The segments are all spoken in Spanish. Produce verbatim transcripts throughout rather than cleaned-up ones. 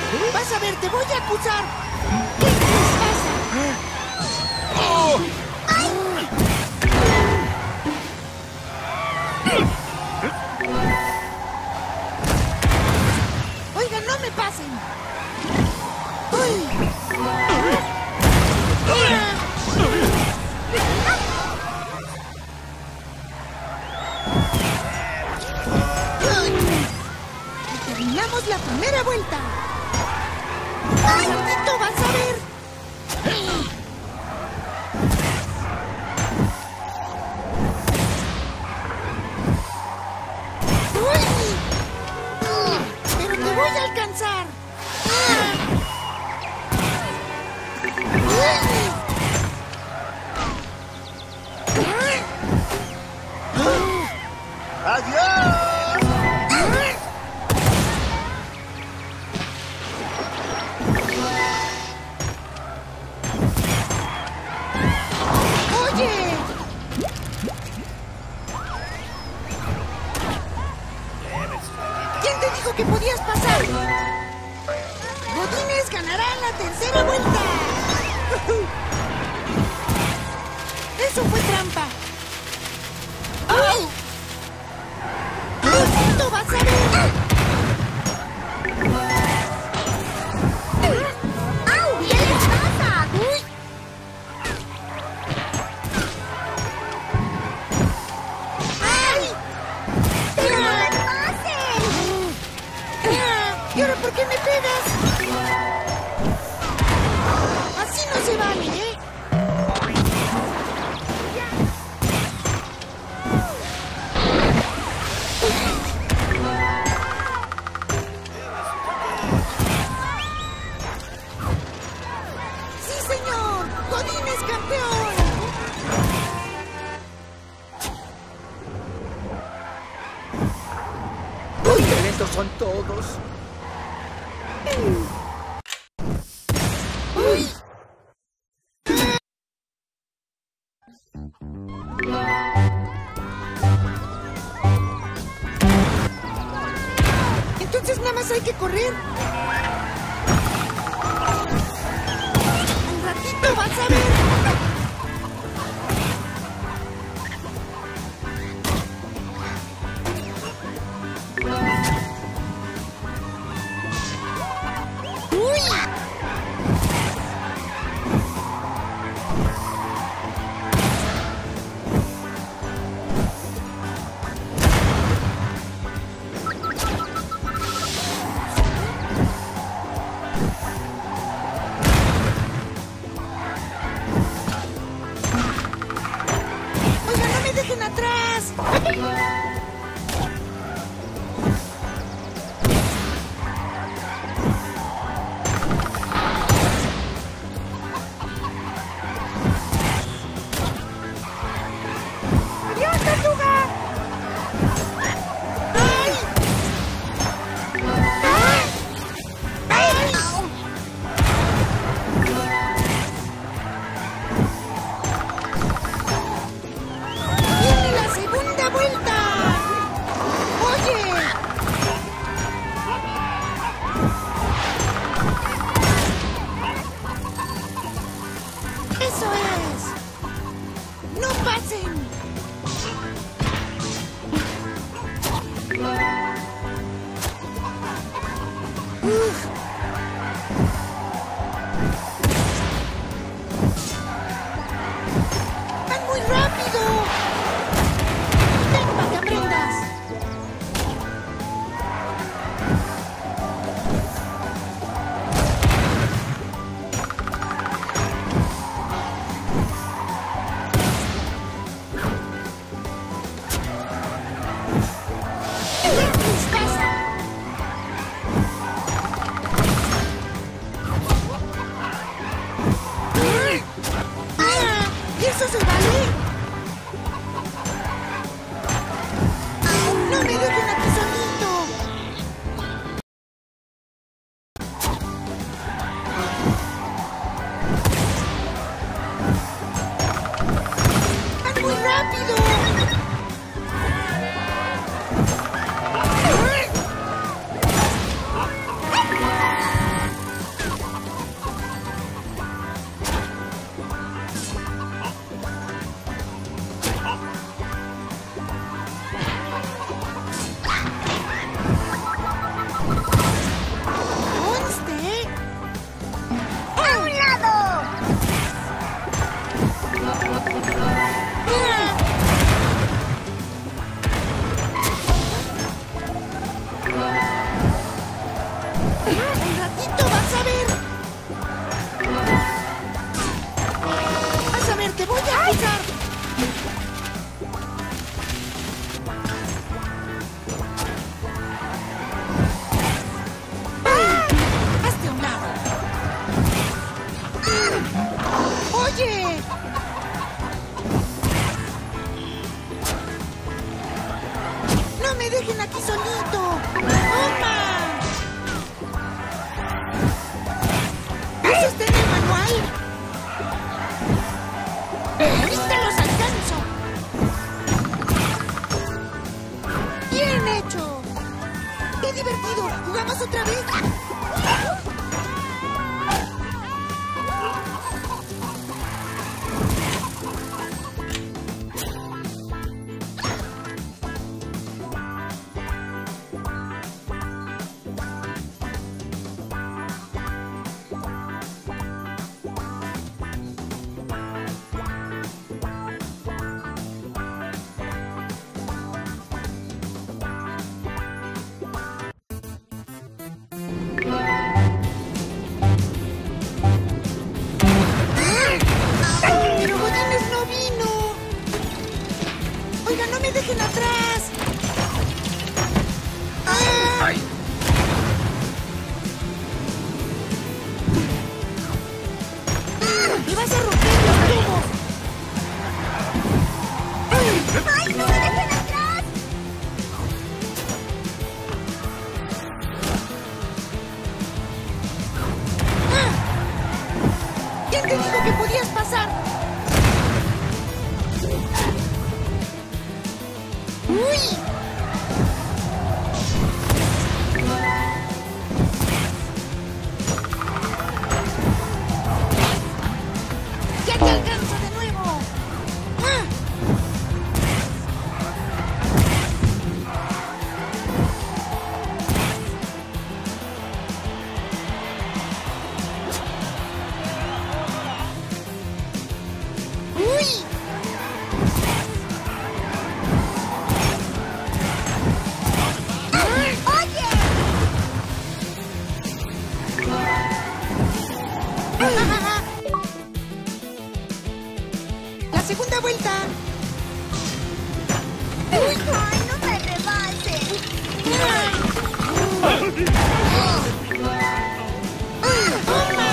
Vas a ver, te voy a acusar. ¿Qué les pasa? ¡Oh! ¡Ay! Oigan, no me pasen. ¡Uy! Y terminamos la primera vuelta. ¡Ay, Tito, vas a ver! ¡Uy! ¡Pero te voy a alcanzar! ¡Adiós! ¡Oye! ¿Quién te dijo que podías pasar? Godínez ganará la tercera vuelta. Eso fue trampa. ¡Ay! ¡Tito, vas a ver! ¡Au! ¿Qué les pasa? ¡Uy! ¡Ay! ¡Pero no me pasen! ¿Y ahora por qué me pegas? Así no se vale, ¿eh? ¡Sí, señor! ¡Godínez campeón! ¡Uy, qué lentos son todos! ¡Uy! Entonces nada más hay que correr. Un ratito vas a ver. ¡Uy! ¡Oigan, no me dejen atrás! ¡Adiós, tortuga! ¡Ay! ¡Ay! ¡Ay! ¡Viene la segunda vuelta! ¡Oye! ¡Eso es! ¡No pasen! ¡Uf! ¡Van muy rápido! ¡Ven para que aprendas! ¿Qué les pasa? ¡Ah! ¿Y eso se vale? ¡No me dejen aquí solito! ¡Van muy rápido! ir! ¡Ahorita los alcanzo! ¡Bien hecho! ¡Qué divertido! ¿Jugamos otra vez? ¡Pero Godínez no vino! ¡Oiga, no me dejen atrás! ¡Ah! ¡Ay! ¡Me vas a romper los tubos! ¡Ay, no me dejen atrás! ¡Ah! ¿Quién te dijo que podías pasar? ¡Uy! ¡Ya te alcanzo de nuevo! ¡Ah! ¡Uy! ¡Oye! La segunda vuelta. ¡Uy! ¡Ay, no me rebases! ¡Toma!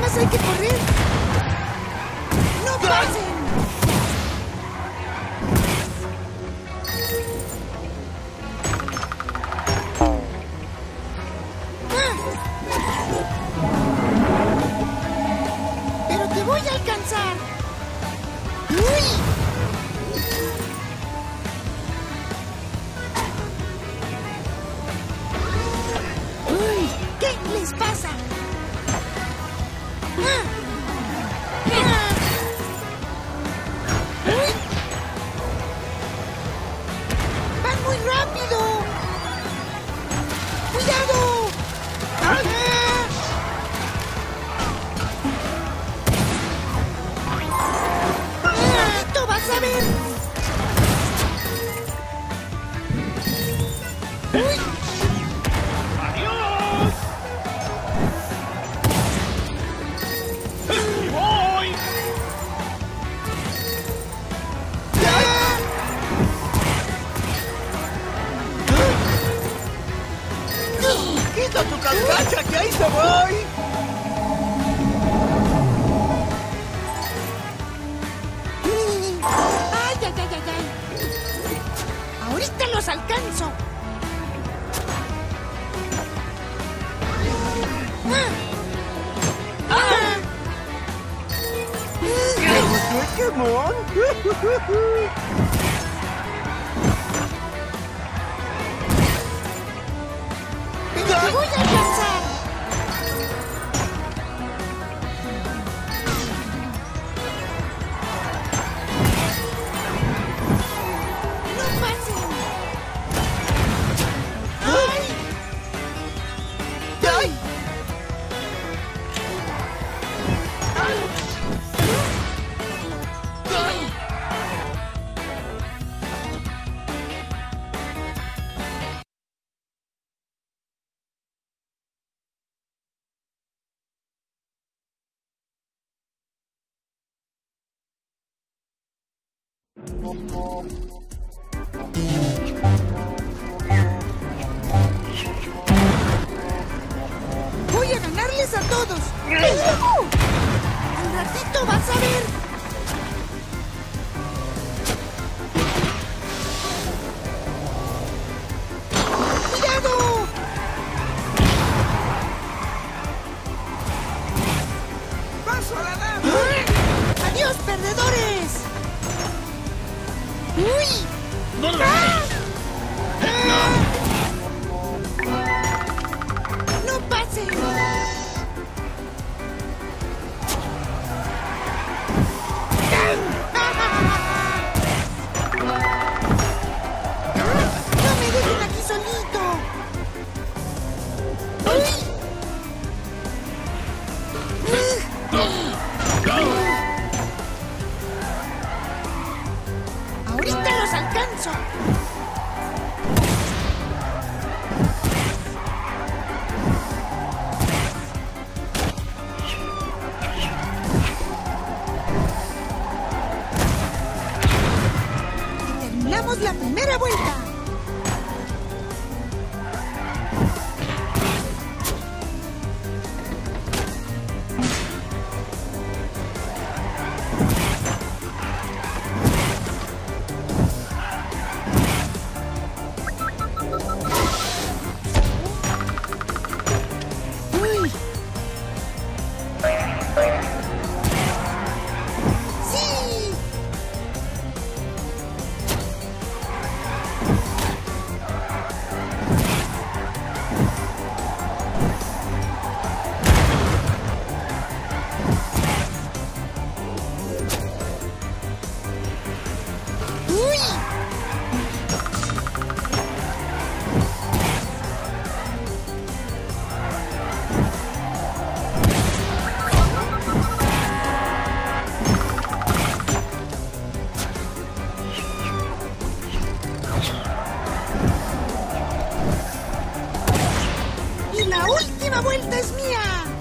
más hay que correr. ¡No pasen! ¡Pero te voy a alcanzar! ¡Uy! ¡Uy! ¿Qué les pasa? ¡Ah! ¡Ah! ¡Uy! ¡Van muy rápido! ¡Cuidado! ¡Ah! ¡Ah! ¡Esto vas a ver! ¡Uy! ¡Adiós! ¡Y voy! ¡Quita tu carcacha, que ahí te voy! ¡Ay, ay, ay, ay, ay! ¡Ahorita los alcanzo! ¡Ah! ¡Ah! ¿Te gustó el quemón? ¡Pero te voy a alcanzar! ¡No pasen! ¡Ay! ¡Ay! ¡Voy a ganarles a todos! ¡Al ratito vas a ver! ¡Cuidado! ¡Paso a la dama! ¡Adiós, perdedores! ¡Uy! ¡No lo ¡Ah! ¡No! ¡No pasen! ¡No me dejen aquí solito! ¡Uy! ¡Ahorita los alcanzo! Y terminamos la primera vuelta. ¡Uy! ¡Sí! ¡Uy! ¡Y la última vuelta es mía!